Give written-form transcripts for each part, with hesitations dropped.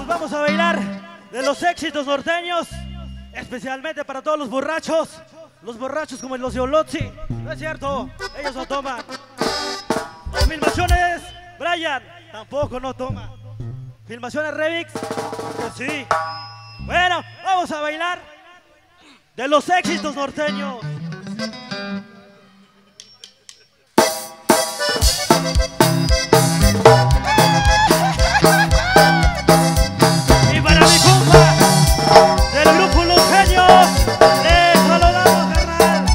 Vamos a bailar de los éxitos norteños, especialmente para todos los borrachos como los de Olotzi. No es cierto, ellos no toman. Filmaciones, Brian, tampoco no toma. Filmaciones Remix, que sí. Bueno, vamos a bailar de los éxitos norteños. Y para mi compa del grupo Los Genios, les saludamos, carnal.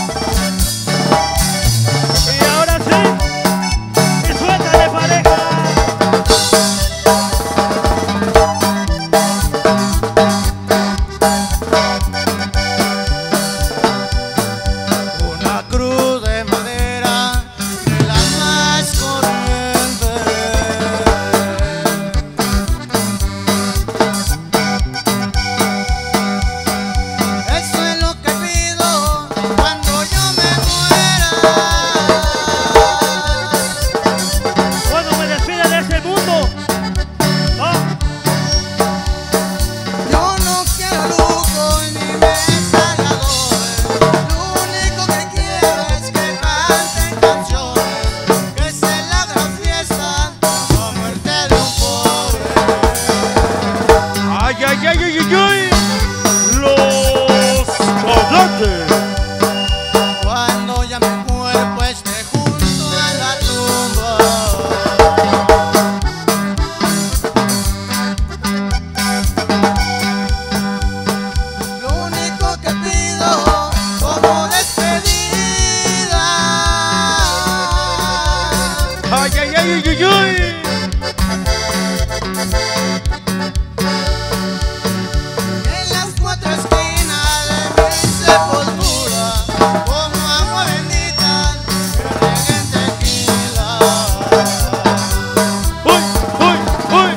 Y ahora sí, y suéltale, pareja. Una cruz de madera de las más corrientes. Eso es lo que pido cuando yo me muera. Cuando me despida de este mundo, Yo no quiero lujo ni mesa de adobes. Lo único que quiero es que canten canciones, que se la gran fiesta, la muerte de un pobre. ay, ay, ay, ay, ay, ay. Los Coyotes. Cuando ya mi cuerpo esté junto a la tumba. Lo único que pido como despedida Ay, ay, ay, ay, ay, ay. en las cuatro esquinas de mi sepultura, como agua bendita que reguen tequila. Uy, uy, uy.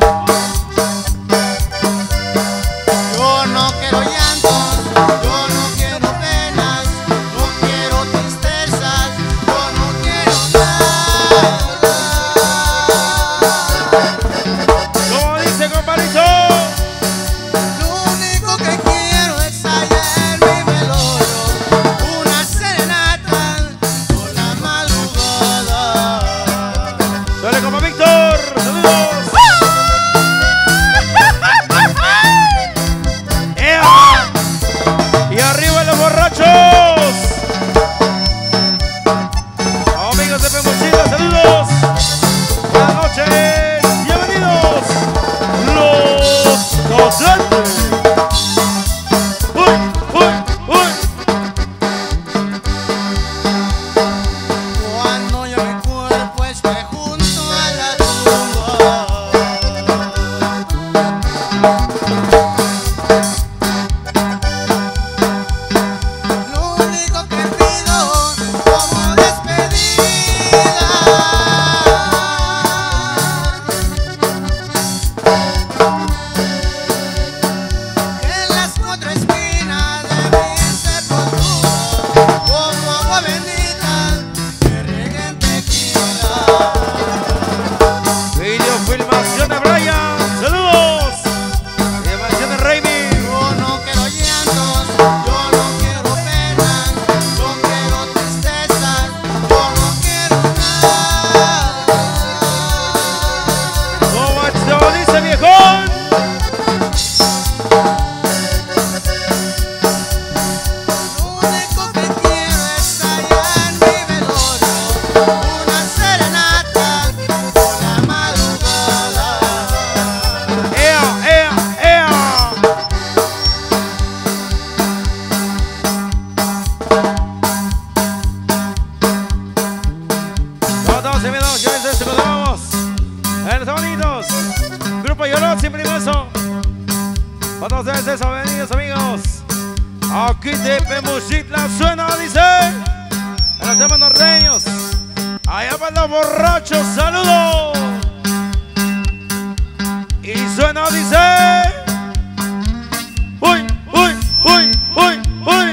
Yo no quiero llantos, yo no quiero penas, no quiero tristezas, yo no quiero nada. Como dice, compadrito. Lo único que quiero es allá en mi velorio una serenata por la madrugada. Dale, como Víctor. Saludos. ¡Ea! Y arriba los borrachos. Amigos de Pemochila, saludos. Buenas noches. Bienvenidos. Los Coyotes. Uy, uy, uy. Cuando ya mi cuerpo esté junto a la tumba. Lo único que pido como despedida que en las cuatro esquinas de mi sepultura, como agua bendita que reguen tequila. Video filmación de Brian. Saludos. Filmación de Raimi. Yo no quiero llantos, yo no quiero penas, no quiero tristezas, yo no quiero nada. Como dice viejón. Lo único que quiero es allá en mi velorio una serenata por la madrugada. ¡Ea, ea, ea! ¿Cómo estamos, amigos? ¿Qué es esto? ¿Cómo vamos? Estamos bonitos. Grupo Yolot, siempre inmenso. Para todos ustedes, bienvenidos, amigos. Aquí de Pemuchitla suena, dice. En los temas norteños. Allá para los borrachos, saludos. Y suena, dice. Uy, uy, uy, uy, uy.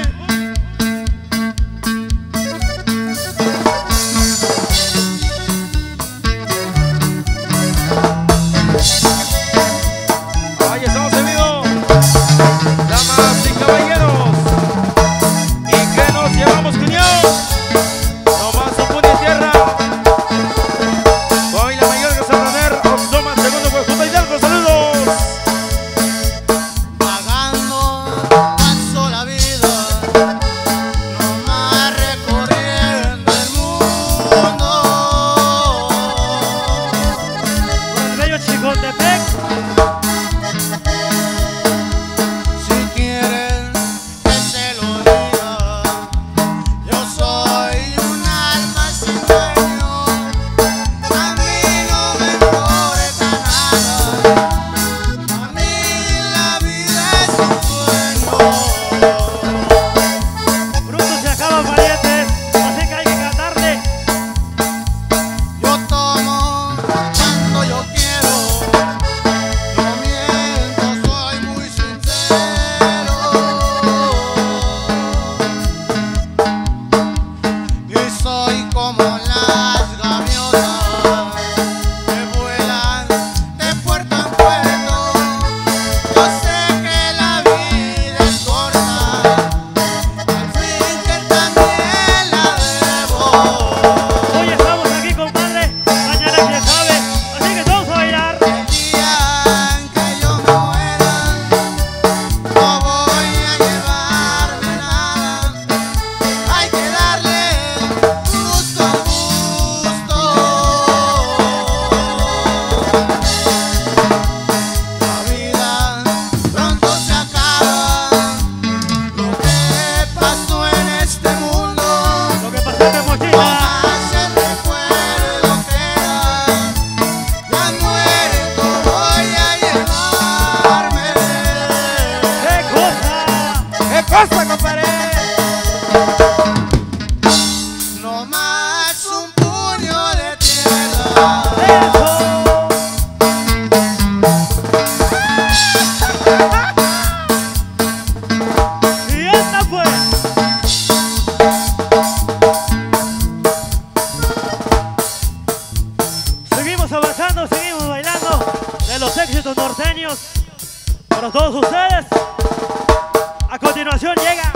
cariños para todos ustedes. A continuación llega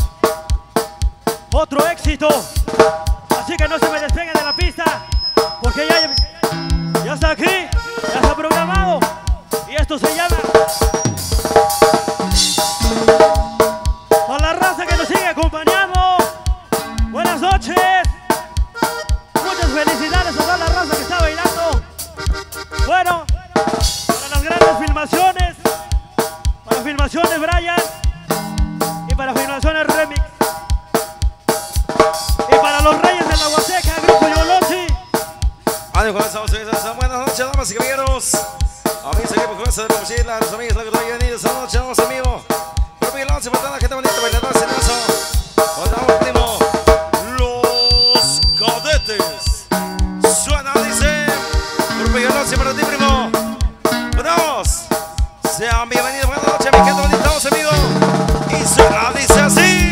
otro éxito, así que no se me despeguen de la pista, porque ya está aquí, ya está programado, y esto se llama para la raza que nos sigue acompañando. Buenas noches, muchas felicidades a toda la raza que está bailando. Bueno, para las grandes filmaciones, para filmaciones Brian y para filmaciones Remix, y para los Reyes de la Huasteca, Grupo Yolotzi. Adiós, comenzamos. Buenas noches, damas y caballeros. A mí seguimos con esa de la mochila, a los amigos, la que todavía venido esta noche, vamos amigos. Grupo Yolotzi, para toda la gente bonita, bailadores en eso. Otra último, los cadetes. Suena, dice Grupo Yolotzi para ti, primo. Vamos. Sean bienvenidos, buenas noches, mi gente bonita, vamos amigos. Y suena, dice así.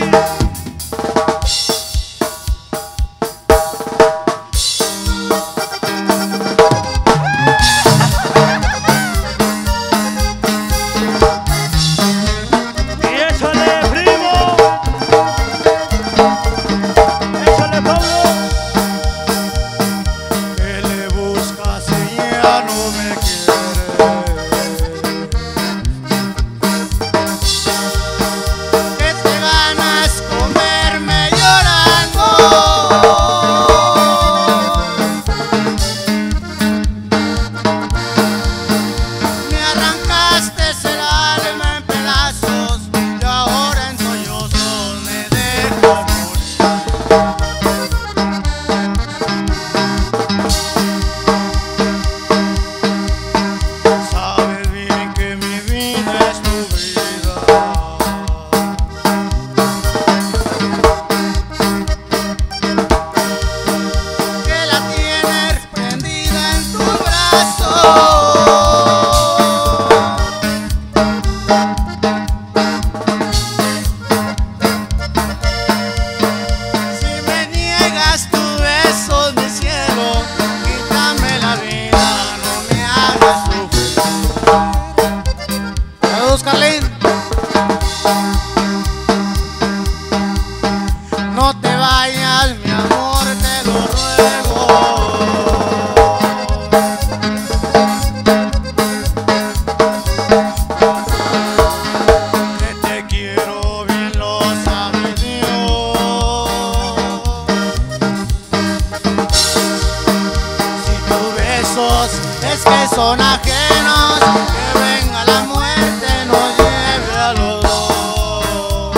Es que son ajenos, que venga la muerte, nos lleve a los dos.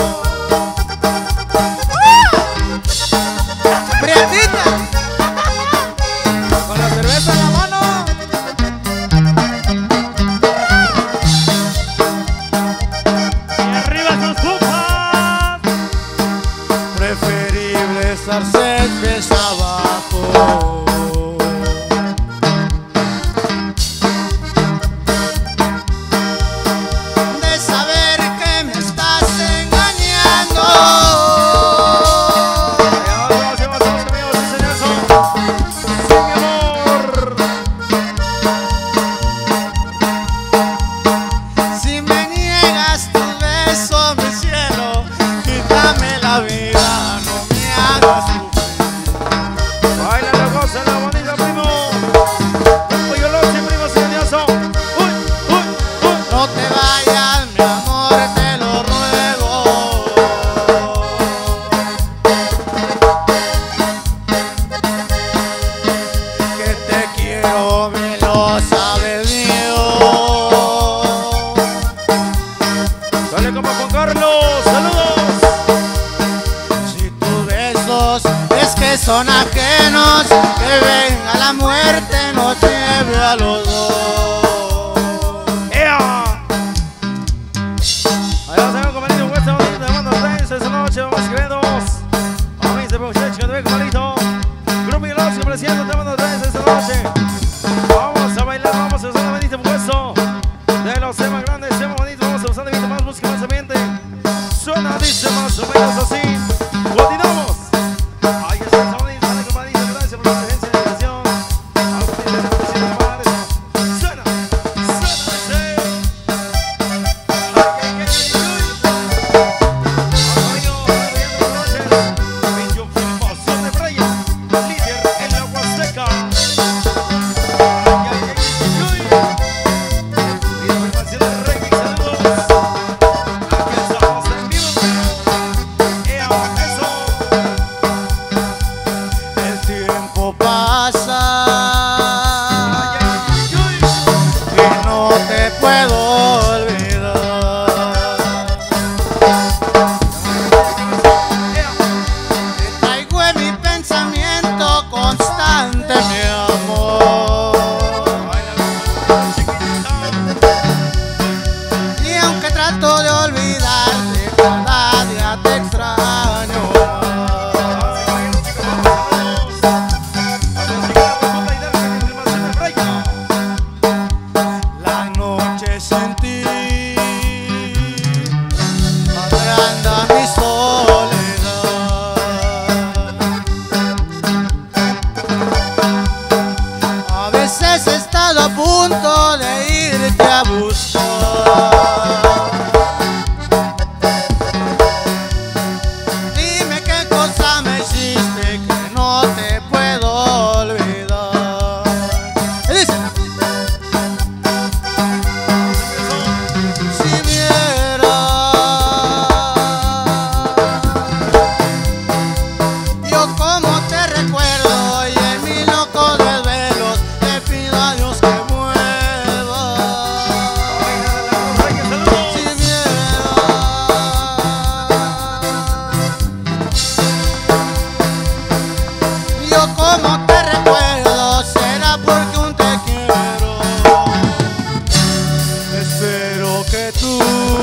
¡Prietita! Con la cerveza en la mano. Y arriba sus pupas. Preferible estar pies abajo. Son ajenos, que venga la muerte, nos lleve a los dos. Allá se ve convenido un hueso de mando ustedes esta noche, vamos que vemos. A mí se puede que te ve convenido. Grupo Yolotzi ofreciendo te mando ustedes esta noche. Vamos a bailar, vamos a usar la bendita puesto de los temas grandes, temas bonitos, vamos a usar de más música, más ambiente. Suena, dice más o menos así. Continuamos. Ahí está el sonido, dale compadrito, gracias por la presencia de la atención. Suena, suena, que tú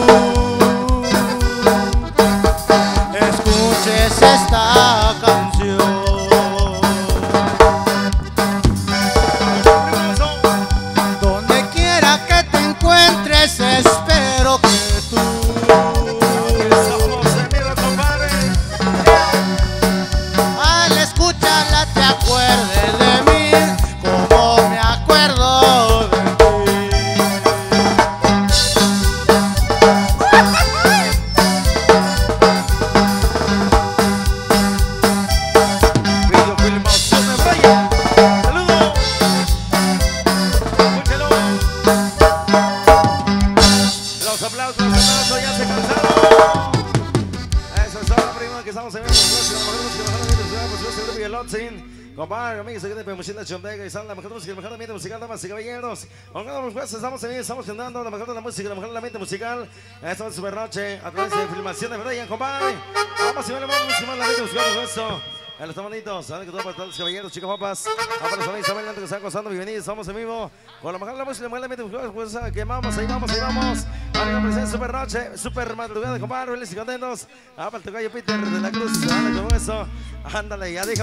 escuches esta canción. Donde quiera que te encuentres, espero que tú al escucharla te acuerdes de mí, como me acuerdo de ti. Compadre, amigos, aquí de Pemuchila Chondega y sale la mejor música, la mejor ambiente musical, damas y caballeros. Estamos cantando la mejor de la música, la mejor del ambiente musical. Esta es Super Noche, a través de filmación de Brian, compadre. Vamos a ver la música, la ambiente musical, con esto. Los tamanitos, saben que todo para todos los caballeros, chicas, papas. Para los amigos, saben que están gozando, bienvenidos, estamos en vivo. Con la mejor de la música, la mejor del ambiente musical, pues que vamos, ahí vamos, ahí vamos. Ahora presente Super Noche, super madrugada, compadre, felices y contentos. Para el tocayo Peter de la Cruz, con eso. Ándale, ya deja.